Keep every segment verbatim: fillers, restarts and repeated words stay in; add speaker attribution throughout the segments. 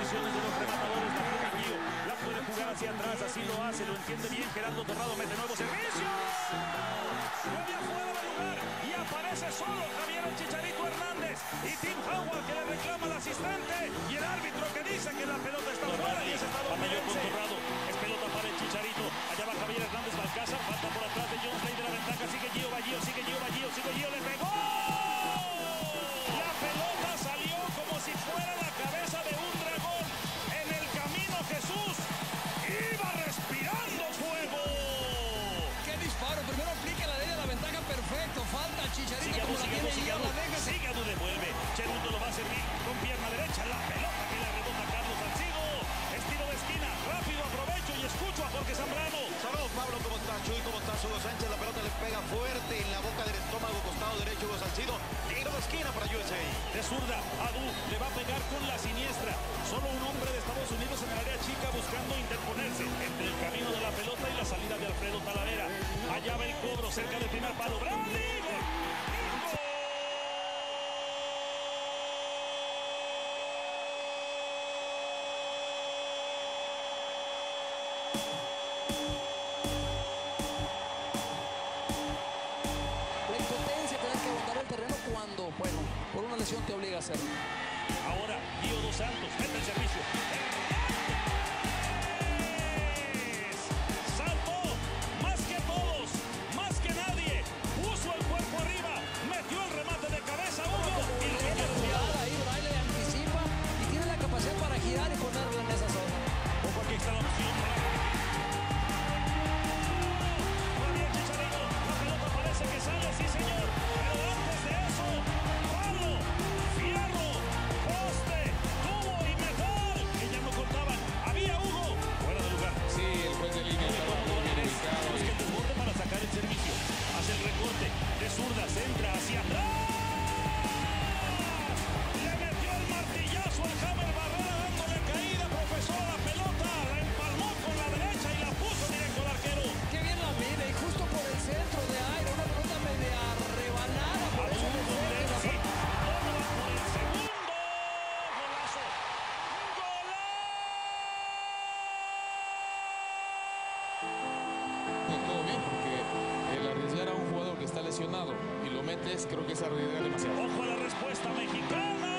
Speaker 1: indicaciones de los rematadores. La tiene Gio, la puede jugar hacia atrás, así lo hace, lo entiende bien. Gerardo Torrado mete nuevo servicio. Media fuera de lugar y aparece solo Javier el Chicharito Hernández y Tim Howard que le reclama al asistente y el árbitro que dice que la pelota está fuera y es estadounidense. Es pelota para el Chicharito. Allá va Javier Hernández Balcázar, falta por atrás de Jones Ley de la ventaja. Sigue Gio, va Gio, sigue Gio, va Gio, sigue Gio, le pegó. La pelota salió como si fuera la cabeza de un dragón. En el camino Jesús iba respirando fuego.
Speaker 2: ¡Qué disparo! Primero aplica la ley de la ventaja, perfecto. Falta Chicharito
Speaker 1: sigue
Speaker 2: como
Speaker 1: Adu,
Speaker 2: la
Speaker 1: sigue
Speaker 2: tiene
Speaker 1: Adu, sigue
Speaker 2: Gio,
Speaker 1: Adu,
Speaker 2: la deja.
Speaker 1: sigue Adu, devuelve. Cheruto lo va a servir con pierna derecha. La pelota que le rebota a Carlos Salcido. Estilo de esquina, rápido, aprovecho y escucho a Jorge Zambrano.
Speaker 3: Saludos, Pablo, ¿cómo estás? Chuy, ¿cómo estás? Hugo Sánchez, la pelota le pega fuerte en la boca del estómago, costado derecho, Hugo Salcido. Tiro de esquina para U S A.
Speaker 1: De zurda, Adu le va a pegar con la siniestra. Solo un hombre de Estados Unidos en el área chica buscando interponerse entre el camino de la pelota y la salida de Alfredo Talavera. Allá va el cobro, cerca del primer palo. ¡Bradley! ¡Gol!
Speaker 2: Cuando, bueno, por una lesión te obliga a hacerlo.
Speaker 1: Ahora, Gio dos Santos, mete el servicio. Saltó, más que todos, más que nadie. Puso el cuerpo arriba, metió el remate de cabeza, Hugo. Y lo metió desviado.
Speaker 2: Ahí Braille anticipa y tiene la capacidad para girar y ponerlo en esa zona.
Speaker 1: Ojo, aquí está la opción. Javier Chicharito, la pelota parece que sale, sí señor. Pero antes de eso, palo, fierro, poste, tubo y metal. Que ya no contaban. Había Hugo. Fuera de lugar.
Speaker 4: Sí, el juez de línea estaba muy bien ubicado.
Speaker 1: Busca el desborde para sacar el servicio. Hace el recorte. De zurda, centra hacia atrás. Le metió el martillazo al Hammer Barrera dándole caída, profesor, a la pelota. La empalmó con la derecha y la puso directo al arquero.
Speaker 2: Qué bien la mide y justo por el centro de aire. Una pelota media rebanada por eso del centro.
Speaker 1: Sí, toma por el segundo. Golazo. ¡Golazo!
Speaker 4: Todo bien, porque el arriesgar a un jugador que está lesionado y lo metes, creo que es arriesgar demasiado.
Speaker 1: Ojo a la respuesta mexicana.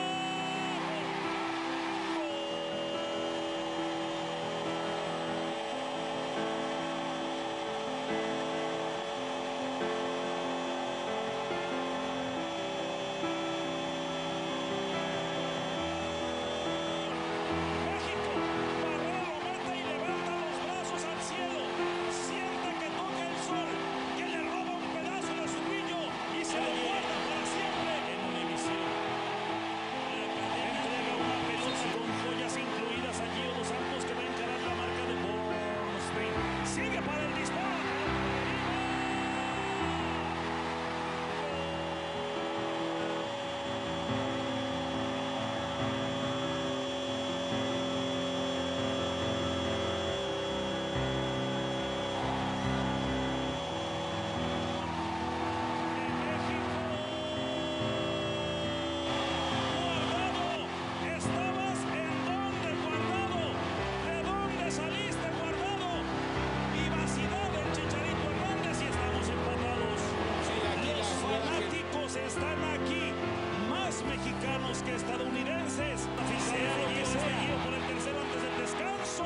Speaker 1: Que estadounidenses. Oficial que se seguido por el tercero antes del descanso.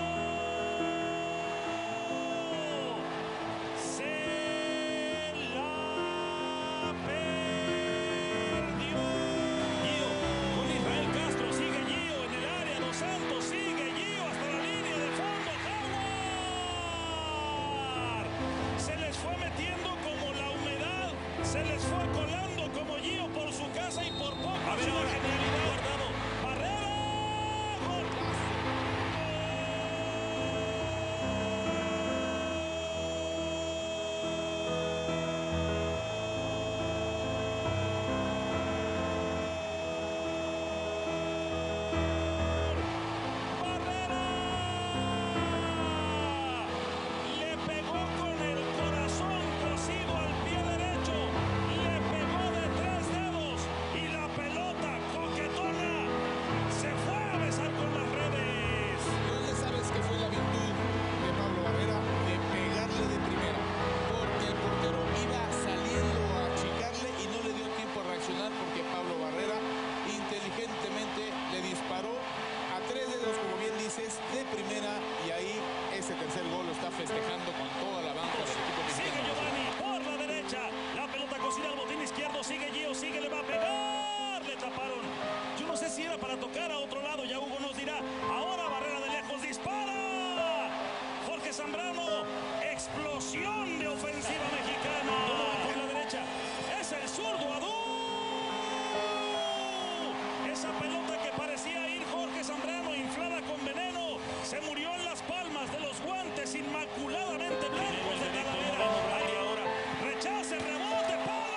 Speaker 1: Se la perdió. Gio con Israel Castro. Sigue Gio en el área. Dos Santos. Sigue Gio hasta la línea de fondo. Howard. Se les fue metiendo como la humedad. Se les fue colando como Gio por su casa y por poco. A ver ahora, genialidad. Guardado. Barrera. Gol. Barrera. Le pegó con el corazón cosido al pie derecho. Le pegó de tres dedos y la pelota coquetea. sigue Gio, sigue, le va a pegar. Le taparon. Yo no sé si era para tocar a otro lado, ya Hugo nos dirá. Ahora Barrera de lejos dispara. Jorge Zambrano, explosión de ofensiva mexicana. Por la derecha, es el zurdo Adu. Esa pelota que parecía ir Jorge Zambrano, inflada con veneno, se murió en las palmas de los guantes inmaculadamente blancos de Talavera. Ahí ahora, rechace, rebote,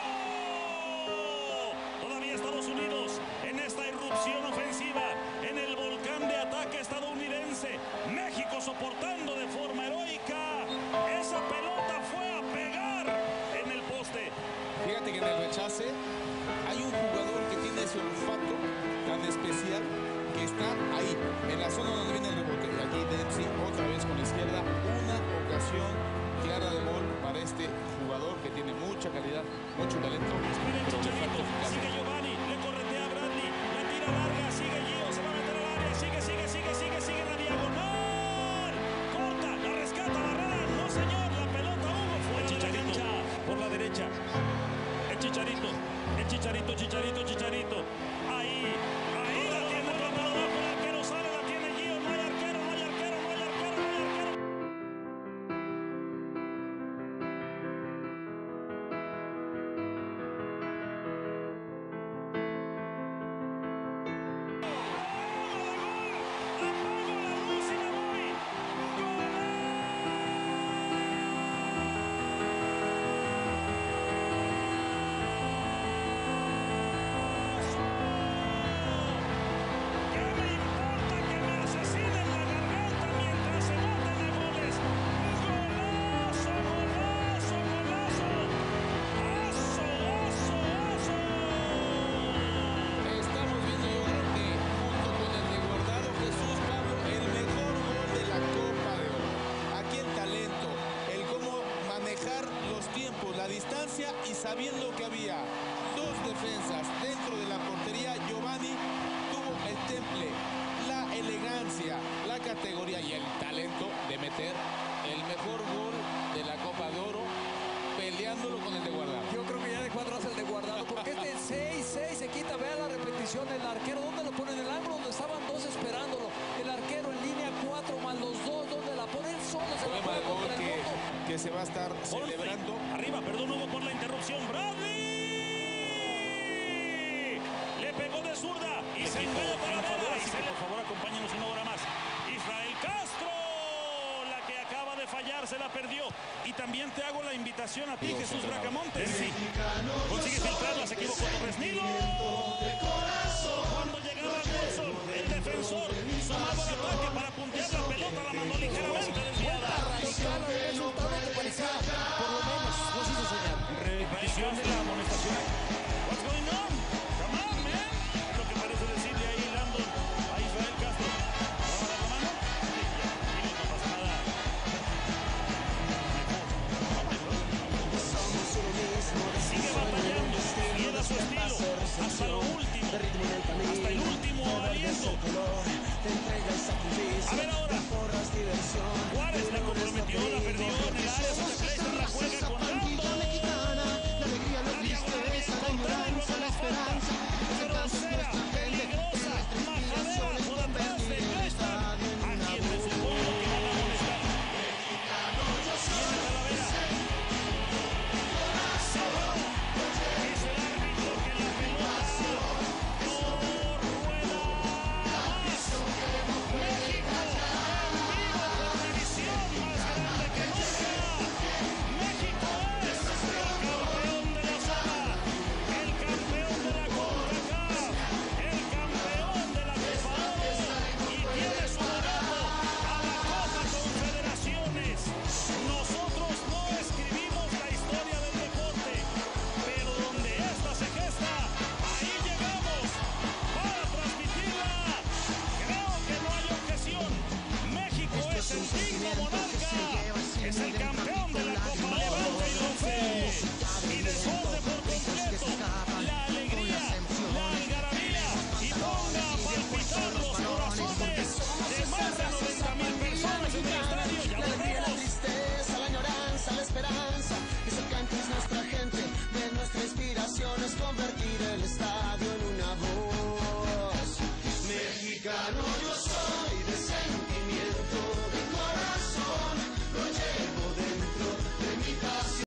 Speaker 1: palo. Todavía Estados Unidos en esta irrupción ofensiva, en el volcán de ataque estadounidense. México soportando de forma heroica. Esa pelota fue a pegar en el poste.
Speaker 4: Fíjate que en el rechace hay un jugador que tiene ese olfato tan especial que está ahí, en la zona donde viene el rebote. Y aquí Dempsey otra vez con la izquierda, una ocasión clara de gol para este jugador que tiene mucha calidad, mucho talento.
Speaker 1: Espera el Chicharito, sigue Giovanni, le corretea a Bradley, la tira larga, sigue Gio, se va a meter al área, sigue, sigue, sigue, sigue, sigue en la diagonal. Corta, la rescata Barrera, no señor, la pelota Hugo fuera de la cancha. Por la derecha, el Chicharito, el Chicharito, Chicharito, Chicharito. Ahí, ahí la tiene por abajo, el arquero sale, la tiene Gio, no hay arquero, no hay arquero, no hay arquero, no hay arquero.
Speaker 4: Distancia y sabiendo que había dos defensas dentro de la portería, Giovanni tuvo el temple, la elegancia, la categoría y el talento de meter el mejor gol de la Copa de Oro, peleándolo con el de Guardado.
Speaker 2: Yo creo que ya dejó atrás el de Guardado, porque este seis seis se quita, vea la repetición, el arquero, ¿dónde lo pone? En el ángulo donde estaban dos esperándolo, el arquero en línea cuatro más los dos, ¿dónde la pone? Él solo se la pone contra el
Speaker 4: que,
Speaker 2: fondo.
Speaker 4: que se va a estar celebrando.
Speaker 1: Arriba, perdón Hugo por la interrupción, Bradley le pegó de zurda y se engaña para Barrera. Por favor, acompáñenos una hora más. Israel Castro, la que acaba de fallar, se la perdió. Y también te hago la invitación a ti,
Speaker 4: Dios,
Speaker 1: Jesús
Speaker 4: Dios,
Speaker 1: Bracamontes. Sí. Consigue filtrarla, se equivocó Torres Nilo. Cuando llegaba Nelson, el defensor, sumado al ataque para puntear la pelota, la mandó ligeramente desviada.
Speaker 2: Radical al resultado que parecía, por lo menos, no se hizo soñar.
Speaker 1: Repetición de la amonestación. What's going on? Come on, man. Lo que parece decirle ahí Landon a Israel Castro. ¿Va a dar la mano? Sí, ya, tranquilo, no pasa nada. Sigue batallando, fiel a su estilo, hasta lo último, hasta el último aliento. A ver ahora, Juárez la comprometió, la perdió en el área.